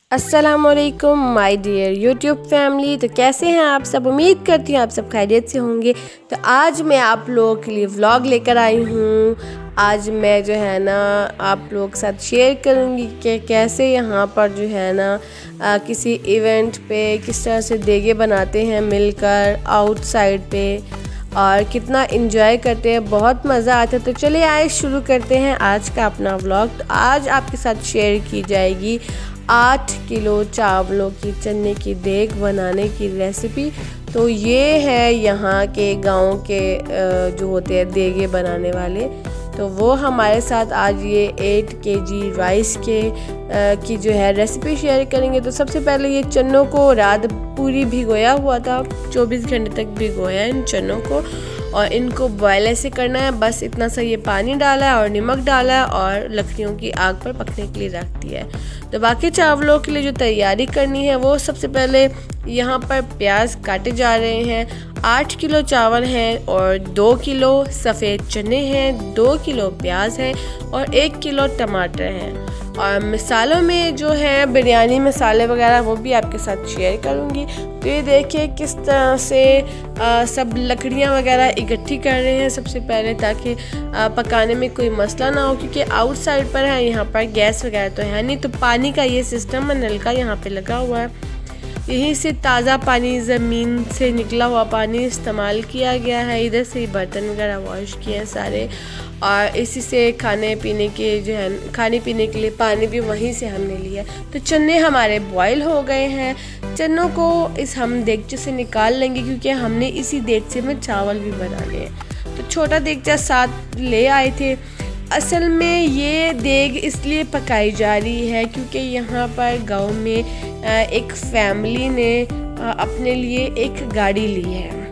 अस्सलामुअलैकुम my dear YouTube family. तो कैसे हैं आप सब? उम्मीद करती हूँ आप सब खैरियत से होंगे। तो आज मैं आप लोगों के लिए व्लॉग लेकर आई हूँ। आज मैं जो है ना आप लोगों के साथ शेयर करूँगी कि कैसे यहाँ पर जो है ना किसी इवेंट पे किस तरह से देगे बनाते हैं मिलकर आउटसाइड पे, और कितना एंजॉय करते हैं, बहुत मज़ा आता है। तो चलिए आए शुरू करते हैं आज का अपना व्लॉग। तो आज आपके साथ शेयर की जाएगी 8 किलो चावलों की चने की देग बनाने की रेसिपी। तो ये है यहाँ के गांव के जो होते हैं देगे बनाने वाले, तो वो हमारे साथ आज ये 8 केजी राइस के की जो है रेसिपी शेयर करेंगे। तो सबसे पहले ये चनों को रात पूरी भिगोया हुआ था, 24 घंटे तक भिगोया इन चनों को, और इनको बॉयल ऐसे करना है। बस इतना सा ये पानी डाला है और नमक डाला है और लकड़ियों की आग पर पकने के लिए रख दिया है। तो बाकी चावलों के लिए जो तैयारी करनी है वो सबसे पहले यहाँ पर प्याज काटे जा रहे हैं। 8 किलो चावल हैं और 2 किलो सफ़ेद चने हैं, 2 किलो प्याज है और 1 किलो टमाटर हैं। और मसालों में जो है बिरयानी मसाले वगैरह वो भी आपके साथ शेयर करूँगी। तो ये देखिए किस तरह से सब लकड़ियाँ वगैरह इकट्ठी कर रहे हैं सबसे पहले, ताकि पकाने में कोई मसला ना हो, क्योंकि आउटसाइड पर है, यहाँ पर गैस वगैरह तो है नहीं। तो पानी का ये सिस्टम है, नल का यहाँ पे लगा हुआ है, यहीं से ताज़ा पानी ज़मीन से निकला हुआ पानी इस्तेमाल किया गया है। इधर से ही बर्तन वगैरह वॉश किए हैं सारे, और इसी से खाने पीने के जो है खाने पीने के लिए पानी भी वहीं से हमने लिया। तो चने हमारे बॉयल हो गए हैं। चनों को इस हम देगचे से निकाल लेंगे, क्योंकि हमने इसी देगचे में चावल भी बनाने हैं। तो छोटा देगचा साथ ले आए थे। असल में ये देग इसलिए पकाई जा रही है क्योंकि यहाँ पर गांव में एक फैमिली ने अपने लिए एक गाड़ी ली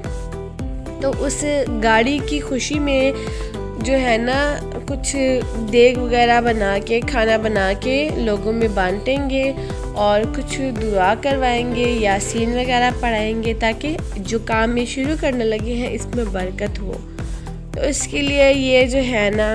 है। तो उस गाड़ी की खुशी में जो है ना कुछ देग वगैरह बना के, खाना बना के लोगों में बांटेंगे और कुछ दुआ करवाएंगे, यासीन वगैरह पढ़ाएंगे, ताकि जो काम ये शुरू करने लगे हैं इसमें बरकत हो। तो इसके लिए ये जो है ना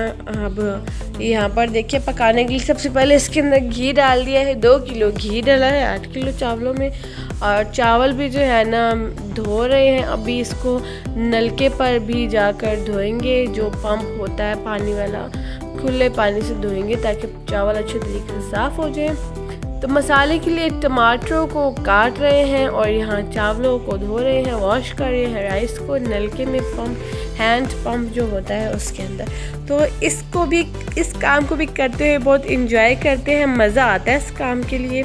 अब यहाँ पर देखिए पकाने के लिए सबसे पहले इसके अंदर घी डाल दिया है। 2 किलो घी डाला है 8 किलो चावलों में, और चावल भी जो है ना धो रहे हैं। अभी इसको नलके पर भी जाकर धोएंगे, जो पंप होता है पानी वाला, खुले पानी से धोएंगे ताकि चावल अच्छे तरीके से साफ़ हो जाए। तो मसाले के लिए टमाटरों को काट रहे हैं और यहाँ चावलों को धो रहे हैं, वॉश कर रहे हैं राइस को नलके में, पंप हैंड पंप जो होता है उसके अंदर। तो इसको भी, इस काम को भी करते हुए बहुत इंजॉय करते हैं, मज़ा आता है इस काम के लिए,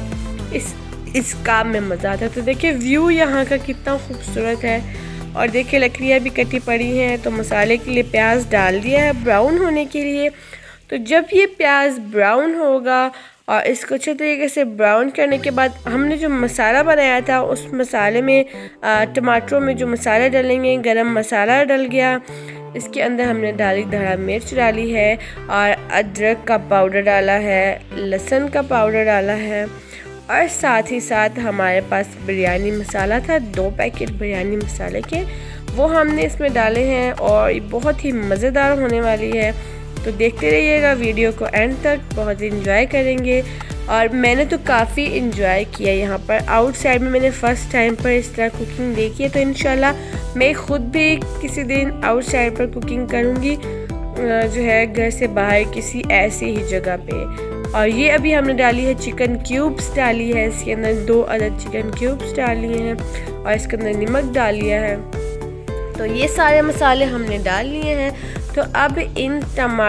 इस काम में मज़ा आता है। तो देखिए व्यू यहाँ का कितना खूबसूरत है, और देखिए लकड़ियाँ भी कटी पड़ी हैं। तो मसाले के लिए प्याज डाल दिया है ब्राउन होने के लिए। तो जब ये प्याज ब्राउन होगा और इसको अच्छे तरीके से ब्राउन करने के बाद हमने जो मसाला बनाया था उस मसाले में टमाटरों में जो मसाला डालेंगे, गरम मसाला डल गया, इसके अंदर हमने डाली धड़ा मिर्च डाली है और अदरक का पाउडर डाला है, लहसुन का पाउडर डाला है, और साथ ही साथ हमारे पास बिरयानी मसाला था, 2 पैकेट बिरयानी मसाले के, वो हमने इसमें डाले हैं और ये बहुत ही मज़ेदार होने वाली है। तो देखते रहिएगा वीडियो को एंड तक, बहुत इंजॉय करेंगे। और मैंने तो काफ़ी इंजॉय किया यहाँ पर। आउटसाइड में मैंने फ़र्स्ट टाइम पर इस तरह कुकिंग देखी है, तो इंशाल्लाह मैं ख़ुद भी किसी दिन आउटसाइड पर कुकिंग करूँगी, जो है घर से बाहर किसी ऐसी ही जगह पे। और ये अभी हमने डाली है चिकन क्यूब्स डाली है, इसके अंदर 2 अदद चिकन क्यूब्स डाली हैं और इसके अंदर नमक डाल लिया है। तो ये सारे मसाले हमने डाल लिए हैं। तो अब इन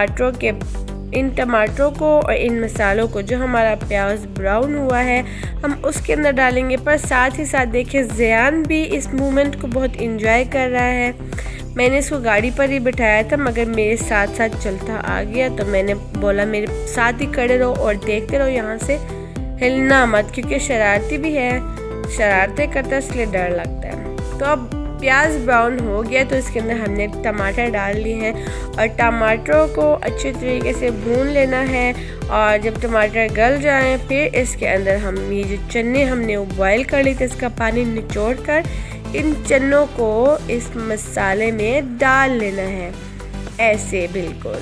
टमाटरों को और इन मसालों को, जो हमारा प्याज ब्राउन हुआ है, हम उसके अंदर डालेंगे। पर साथ ही साथ देखिए ज़ियान भी इस मूवमेंट को बहुत इंजॉय कर रहा है। मैंने इसको गाड़ी पर ही बिठाया था, मगर मेरे साथ साथ चलता आ गया, तो मैंने बोला मेरे साथ ही खड़े रहो और देखते रहो, यहाँ से हिलना मत, क्योंकि शरारती भी है, शरारतें करता है इसलिए डर लगता है। तो अब प्याज ब्राउन हो गया, तो इसके अंदर हमने टमाटर डाल लिए हैं और टमाटरों को अच्छे तरीके से भून लेना है। और जब टमाटर गल जाएं, फिर इसके अंदर हम ये जो चने हमने बॉयल कर लिए थे, इसका पानी निचोड़ कर इन चनों को इस मसाले में डाल लेना है, ऐसे बिल्कुल।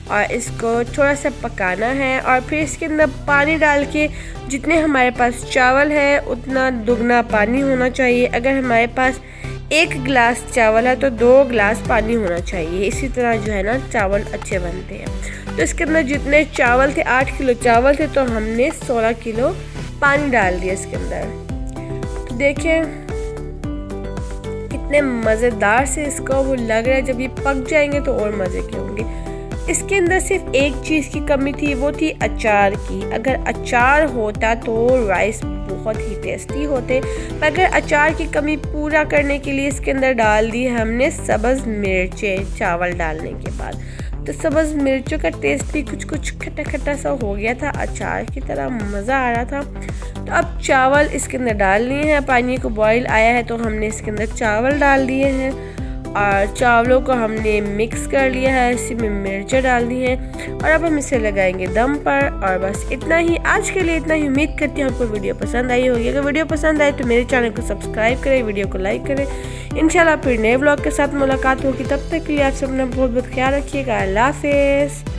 और इसको थोड़ा सा पकाना है। और फिर इसके अंदर पानी डाल के जितने हमारे पास चावल है उतना दुगना पानी होना चाहिए। अगर हमारे पास 1 गिलास चावल है तो 2 गिलास पानी होना चाहिए। इसी तरह जो है ना चावल अच्छे बनते हैं। तो इसके अंदर जितने चावल थे 8 किलो चावल थे तो हमने 16 किलो पानी डाल दिया इसके अंदर। तो देखिए कितने मज़ेदार से इसका वो लग रहा है। जब ये पक जाएंगे तो और मज़े के होंगे। इसके अंदर सिर्फ एक चीज़ की कमी थी, वो थी अचार की। अगर अचार होता तो राइस बहुत ही टेस्टी होते, पर अगर अचार की कमी पूरा करने के लिए इसके अंदर डाल दी है हमने सब्ज़ मिर्चें चावल डालने के बाद। तो सब्ज़ मिर्चों का टेस्ट भी कुछ खट्टा खट्टा सा हो गया था, अचार की तरह मज़ा आ रहा था। तो अब चावल इसके अंदर डाल लिए हैं। पानी को बॉईल आया है तो हमने इसके अंदर चावल डाल दिए हैं और चावलों को हमने मिक्स कर लिया है। इसी में मिर्चें डाल दी हैं और अब हम इसे लगाएंगे दम पर। और बस इतना ही, आज के लिए इतना ही। उम्मीद करती हूँ आपको वीडियो पसंद आई होगी। अगर वीडियो पसंद आए तो मेरे चैनल को सब्सक्राइब करें, वीडियो को लाइक करें। इंशाल्लाह फिर नए व्लॉग के साथ मुलाकात होगी। तब तक के लिए आप सब अपना बहुत बहुत ख्याल रखिएगा। अल्लाह हाफिज़।